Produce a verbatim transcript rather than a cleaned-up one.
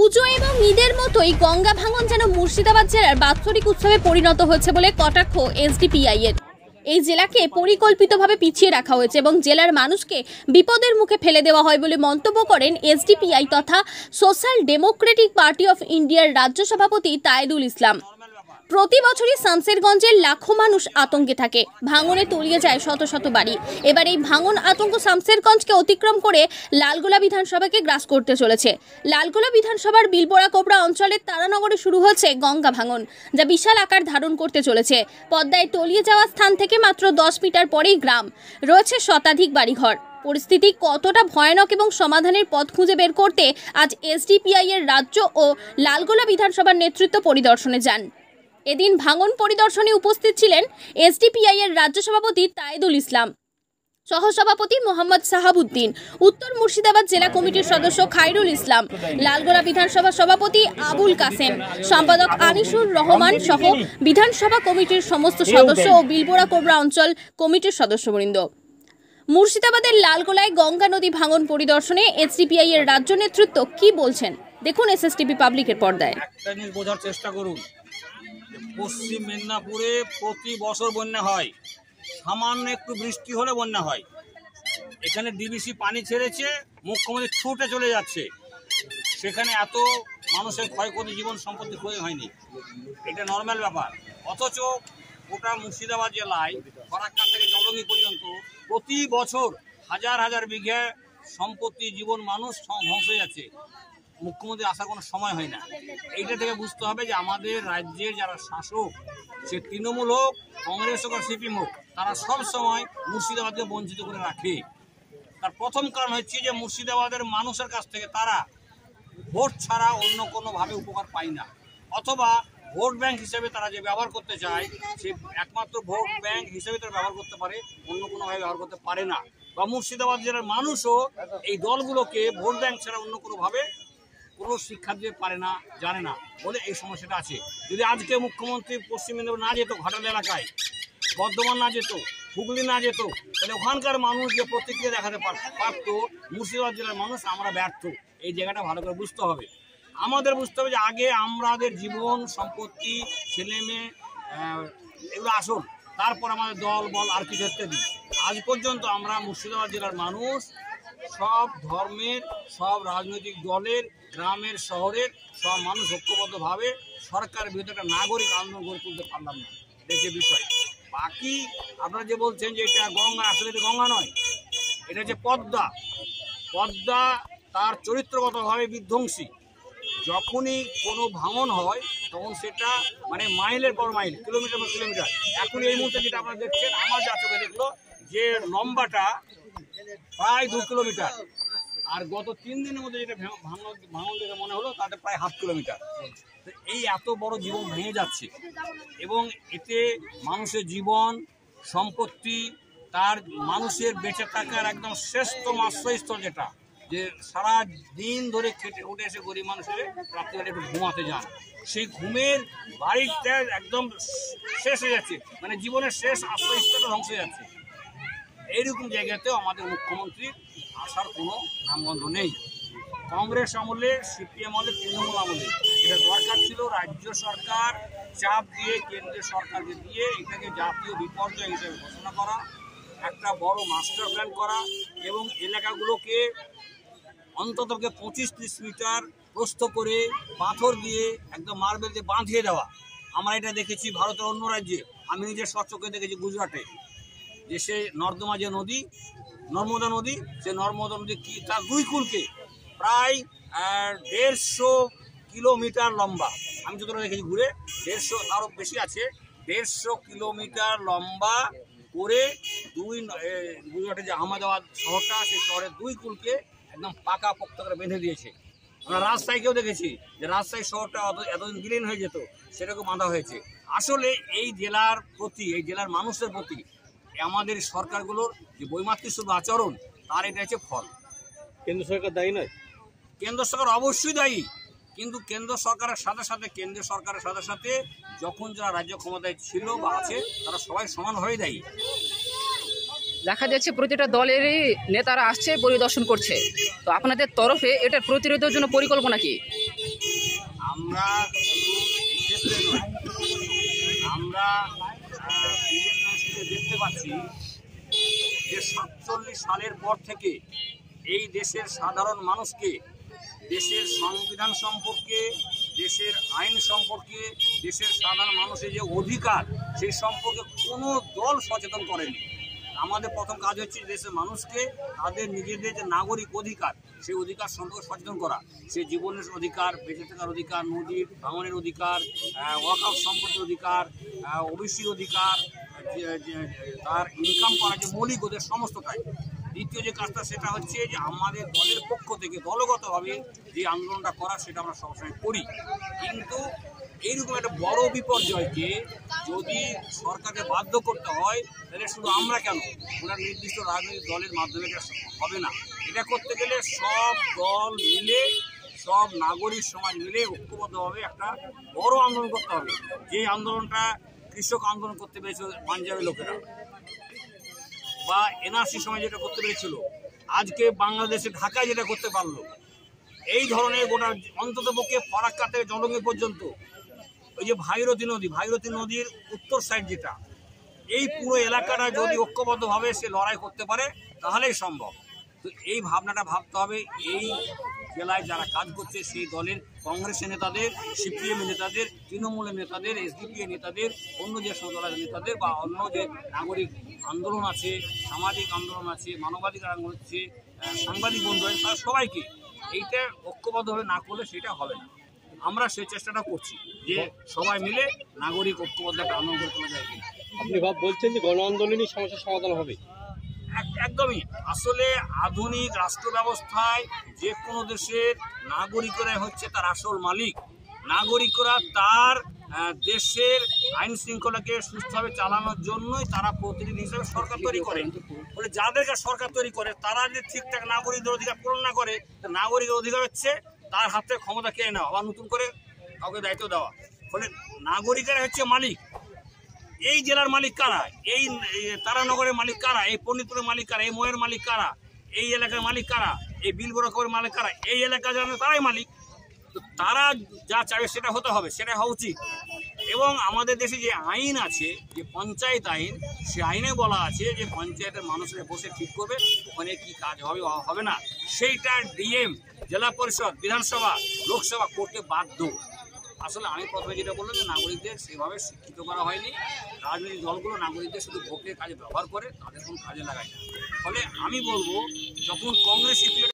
পুজো এবং ঈদের মতোই গঙ্গা ভাঙন যেন মুর্শিদাবাদ জেলার বাৎসরিক উৎসবে পরিণত হয়েছে বলে কটাক্ষ এসডিপিআই এর। এই জেলাকে পরিকল্পিতভাবে পিছিয়ে রাখা হয়েছে এবং জেলার মানুষকে বিপদের মুখে ফেলে দেওয়া হয় বলে মন্তব্য করেন এসডিপিআই তথা সোশ্যাল ডেমোক্রেটিক পার্টি অফ ইন্ডিয়ার রাজ্য সভাপতি তায়েদুল ইসলাম। প্রতি বছরই শামসেরগঞ্জের লাখো মানুষ আতঙ্কে থাকে, ভাঙনে তলিয়ে যায় শত শত বাড়ি। এবার এই ভাঙন আতঙ্ক শামসেরগঞ্জকে অতিক্রম করে লালগোলা বিধানসভাকে গ্রাস করতে চলেছে। লালগোলা বিধানসভার বিলবোড়া কোবরা অঞ্চলের তারানগরে শুরু হচ্ছে গঙ্গা ভাঙন, যা বিশাল আকার ধারণ করতে চলেছে। পদ্মায় তলিয়ে যাওয়া স্থান থেকে মাত্র দশ মিটার পরেই গ্রাম, রয়েছে শতাধিক বাড়িঘর। পরিস্থিতি কতটা ভয়ানক এবং সমাধানের পথ খুঁজে বের করতে আজ এসডিপিআই এর রাজ্য ও লালগোলা বিধানসভার নেতৃত্ব পরিদর্শনে যান। এদিন ভাঙন পরিদর্শনে উপস্থিত ছিলেন এসডিপিআই এর রাজ্য সভাপতি তায়েদুল ইসলাম, সহসভাপতি মোহাম্মদ সাহাবুদ্দিন, উত্তর মুর্শিদাবাদ জেলা কমিটির সদস্য খায়রুল ইসলাম, লালগোলা বিধানসভা সভাপতি আবুল কাসেম, সম্পাদক আনিসুর রহমান সহ বিধানসভা কমিটির সমস্ত সদস্য ও বিলবোড়া কোবরা অঞ্চল কমিটির সদস্যবৃন্দ। মুর্শিদাবাদের লালগোলায় গঙ্গা নদী ভাঙন পরিদর্শনে এসডিপিআই এর রাজ্য নেতৃত্ব কি বলছেন দেখুন এসএসটিভি পাবলিকের পর্দায়। একটা জিনিস বোঝার চেষ্টা করুন, পশ্চিম মেদিনীপুরে প্রতি বছর বন্যা হয়, সামান্য একটু বৃষ্টি হলে বন্যা হয়। এখানে ডিবিসি পানি ছেড়েছে, মুখ্যমন্ত্রী ছুটে চলে যাচ্ছে, সেখানে এত মানুষের ক্ষয়ক্ষতি, জীবন সম্পত্তি ক্ষয় হয়নি। এটা নর্মাল ব্যাপার। অথচ গোটা মুর্শিদাবাদ জেলায় ফরাক্কা থেকে জলঙ্গি পর্যন্ত প্রতি বছর হাজার হাজার বিঘা সম্পত্তি, জীবন, মানুষ ধ্বংস হয়ে যাচ্ছে। মুখ্যমন্ত্রী আসার কোনো সময় হয় না। এইটা থেকে বুঝতে হবে যে আমাদের রাজ্যের যারা শাসক, সে তৃণমূল হোক, কংগ্রেস হোক আর সিপিএম হোক, তারা সব সময় মুর্শিদাবাদকে বঞ্চিত করে রাখে। তার প্রথম কারণ হচ্ছে যে মুর্শিদাবাদের মানুষের কাছ থেকে তারা ভোট ছাড়া অন্য কোনোভাবে উপকার পায় না, অথবা ভোট ব্যাংক হিসেবে তারা যে ব্যবহার করতে চায়, সে একমাত্র ভোট ব্যাংক হিসেবে তারা ব্যবহার করতে পারে, অন্য কোনোভাবে ব্যবহার করতে পারে না। বা মুর্শিদাবাদ জেলার মানুষও এই দলগুলোকে ভোট ব্যাংক ছাড়া অন্য কোনোভাবে কোনো শিক্ষা দিতে পারে না, জানে না বলে এই সমস্যাটা আছে। যদি আজকে মুখ্যমন্ত্রী পশ্চিম মেদিনীপুর না যেত, ঘাটাল এলাকায়, বর্ধমান না যেত, হুগলি না যেত, তাহলে ওখানকার মানুষ যে প্রতিক্রিয়া দেখাতে পারত, মুর্শিদাবাদ জেলার মানুষ আমরা ব্যর্থ। এই জায়গাটা ভালো করে বুঝতে হবে। আমাদের বুঝতে হবে যে আগে আমাদের জীবন, সম্পত্তি, ছেলে মেয়ে, এগুলো আসল, তারপর আমাদের দল বল আর কিছু ইত্যাদি। আজ পর্যন্ত আমরা মুর্শিদাবাদ জেলার মানুষ সব ধর্মের, সব রাজনৈতিক দলের, গ্রামের, শহরের সব মানুষ ঐক্যবদ্ধভাবে সরকারের বিরুদ্ধে একটা নাগরিক আন্দোলন গড়ে তুলতে পারলাম না। দেখে বিষয় বাকি আপনারা যে বলছেন যে এটা গঙ্গা, আসলে এটা গঙ্গা নয়, এটা হচ্ছে পদ্মা। পদ্মা তার চরিত্রগতভাবে বিধ্বংসী। যখনই কোনো ভাঙন হয় তখন সেটা মানে মাইলের পর মাইল, কিলোমিটার পর কিলোমিটার। এখন এই মুহূর্তে যেটা আপনারা দেখছেন, আমার যা চোখে দেখলো যে লম্বাটা প্রায় দু কিলোমিটার, আর গত তিন দিনের মধ্যে যেটা ভাঙন ভাঙন দেখে মনে হলো তাতে প্রায় হাফ কিলোমিটার। এই এত বড় জীবন ভেঙে যাচ্ছে এবং এতে মানুষের জীবন, সম্পত্তি, তার মানুষের বেঁচে থাকার একদম শ্রেষ্ঠ আশ্রয়স্থল, যেটা যে সারা দিন ধরে খেটে উঠে এসে গরিব মানুষের রাত্রিবেলা একটু ঘুমাতে যান, সেই ঘুমের বাড়িটা একদম শেষ হয়ে যাচ্ছে, মানে জীবনের শেষ আশ্রয়স্থলটা ধ্বংস হয়ে যাচ্ছে। এইরকম জায়গাতেও আমাদের মুখ্যমন্ত্রীর আসার কোনো নামগন্ধ নেই। কংগ্রেস আমলে, সিপিএম আমলে, তৃণমূল আমলে এটা দরকার ছিল রাজ্য সরকার চাপ দিয়ে কেন্দ্রের সরকারকে দিয়ে এটাকে জাতীয় বিপর্যয় হিসেবে ঘোষণা করা, একটা বড় মাস্টার প্ল্যান করা এবং এলাকাগুলোকে অন্ততকে পঁচিশ ত্রিশ মিটার প্রস্থ করে পাথর দিয়ে একদম মার্বেল দিয়ে বাঁধিয়ে দেওয়া। আমরা এটা দেখেছি ভারতের অন্য রাজ্যে, আমি নিজের স্বচক্ষে দেখেছি গুজরাটে, যে সে নর্দমা যে নদী, নর্মদা নদী, সে নর্মদা নদী কি তার দুই কুলকে প্রায় দেড়শো কিলোমিটার লম্বা, আমি যতটা দেখেছি ঘুরে, দেড়শো তারও বেশি আছে, দেড়শো কিলোমিটার লম্বা করে দুই গুজরাটে যে আহমেদাবাদ শহরটা, সেই শহরের দুই কুলকে একদম পাকা পোক্ত করে বেঁধে দিয়েছে। আমরা রাজশাহীকেও দেখেছি যে রাজশাহী শহরটা এতদিন বিলীন হয়ে যেত, সেটাকেও বাঁধা হয়েছে। আসলে এই জেলার প্রতি, এই জেলার মানুষের প্রতি আমাদের সরকারগুলোর যে বৈমাতৃক আচরণ, তার এটা হচ্ছে ফল। কেন্দ্র সরকার দায়ী নয়? কেন্দ্র সরকার অবশ্যই দায়ী, কিন্তু কেন্দ্র সরকারের সাথে সাথে কেন্দ্রীয় সরকারের সাথে সাথে যখন যারা রাজ্য ক্ষমতায় ছিল বা আছে, তারা সবাই সমান হয়ে দায়ী। দেখা যাচ্ছে প্রতিটা দলেরই নেতারা আসছে, পরিদর্শন করছে, তো আপনাদের তরফে এটার প্রতিরোধের জন্য পরিকল্পনা কি? আমরা শুধু এই ক্ষেত্রে নয়, আমরা বিভিন্ন মানুষকে দেখতে পাচ্ছি যে সাতচল্লিশ সালের পর থেকে এই দেশের সাধারণ মানুষকে দেশের সংবিধান সম্পর্কে, দেশের আইন সম্পর্কে, দেশের সাধারণ মানুষের যে অধিকার সেই সম্পর্কে কোনো দল সচেতন করেনি। আমাদের প্রথম কাজ হচ্ছে দেশের মানুষকে তাদের নিজেদের যে নাগরিক অধিকার সেই অধিকার সম্পর্কে সচেতন করা। সে জীবনের অধিকার, বেঁচে থাকার অধিকার, নদীর ভাঙনের অধিকার, ওয়াকফ সম্পত্তির অধিকার, ওবিসির অধিকার, তার ইনকাম করার যে মৌলিক অধিকার সমস্তটাই। দ্বিতীয় যে কাজটা সেটা হচ্ছে যে আমাদের দলের পক্ষ থেকে দলগতভাবে যে আন্দোলনটা করা সেটা আমরা সবসময় করি। কিন্তু এইরকম একটা বড় বিপর্যয়কে যদি সরকারকে বাধ্য করতে হয় তাহলে শুধু আমরা কেন, ওনার নির্দিষ্ট রাজনৈতিক দলের মাধ্যমে এটা হবে না। এটা করতে গেলে সব দল মিলে, সব নাগরিক সমাজ মিলে ঐক্যবদ্ধভাবে একটা বড় আন্দোলন করতে হবে। যে আন্দোলনটা কৃষক আন্দোলন করতে পেরেছিল পাঞ্জাবের লোকেরা, বা এনআরসি সময় যেটা করতে পেরেছিল, আজকে বাংলাদেশে ঢাকায় যেটা করতে পারলো, এই ধরনের গোটা অন্তত পক্ষে ফরাক্কা থেকে জলঙ্গি পর্যন্ত ওই যে ভাগীরথী নদী, ভাগীরথী নদীর উত্তর সাইড যেটা, এই পুরো এলাকাটা যদি ঐক্যবদ্ধভাবে সে লড়াই করতে পারে তাহলেই সম্ভব। তো এই ভাবনাটা ভাবতে হবে এই জেলায় যারা কাজ করছে সেই দলের কংগ্রেসের নেতাদের, সিপিএম নেতাদের, তৃণমূলের নেতাদের, এসডিপিএ নেতাদের, অন্য যে দলের নেতাদের বা অন্য যে নাগরিক আন্দোলন আছে, সামাজিক আন্দোলন আছে, মানবাধিকার আন্দোলন আছে, সাংবাদিক বন্ধু আছে, তারা সবাইকে এইটা ঐক্যবদ্ধভাবে না করলে সেটা হবে না। আমরা সেই চেষ্টাটা করছি যে সবাই মিলে নাগরিক ঐক্যবদ্ধ একটা আন্দোলন করে তোলা যায় কিনা। আপনি ভাব বলছেন যে গণ আন্দোলনই সমস্যার সমাধান হবে? একদমই। আসলে আধুনিক রাষ্ট্র ব্যবস্থায় যে কোনো দেশের নাগরিকরাই হচ্ছে তার আসল মালিক। নাগরিকরা তার দেশের আইন শৃঙ্খলাকে সুস্থভাবে চালানোর জন্যই তারা প্রতিনিধি হিসেবে সরকার তৈরি করে। বলে যাদেরকে সরকার তৈরি করে তারা যদি ঠিকঠাক নাগরিকদের অধিকার পূরণ না করে, নাগরিকের অধিকার হচ্ছে তার হাতে ক্ষমতা কেড়ে নেওয়া, আবার নতুন করে কাউকে দায়িত্ব দেওয়া। ফলে নাগরিকেরা হচ্ছে মালিক। এই জেলার মালিক কারা, এই তারানগরের মালিক কারা, এই পণ্ডিতপুরের মালিক কারা, এই ময়ের মালিক কারা, এই এলাকার মালিক কারা, এই বিলবরকের মালিক কারা, এই এলাকা জানে তারাই মালিক। তো তারা যা চাইবে সেটা হতে হবে, সেটা হওয়া উচিত। এবং আমাদের দেশে যে আইন আছে, যে পঞ্চায়েত আইন, সে আইনে বলা আছে যে পঞ্চায়েতের মানুষের বসে ঠিক করবে ওখানে কি কাজ হবে হবে না, সেইটা ডিএম, জেলা পরিষদ, বিধানসভা, লোকসভা করতে বাধ্য। আসলে আমি প্রথমে যেটা বললাম যে নাগরিকদের সেভাবে শিক্ষিত করা হয়নি। রাজনৈতিক দলগুলো নাগরিকদের শুধু ভোটের কাজে ব্যবহার করে, তাদের কোনো কাজে লাগায় না। ফলে আমি বলবো যখন কংগ্রেস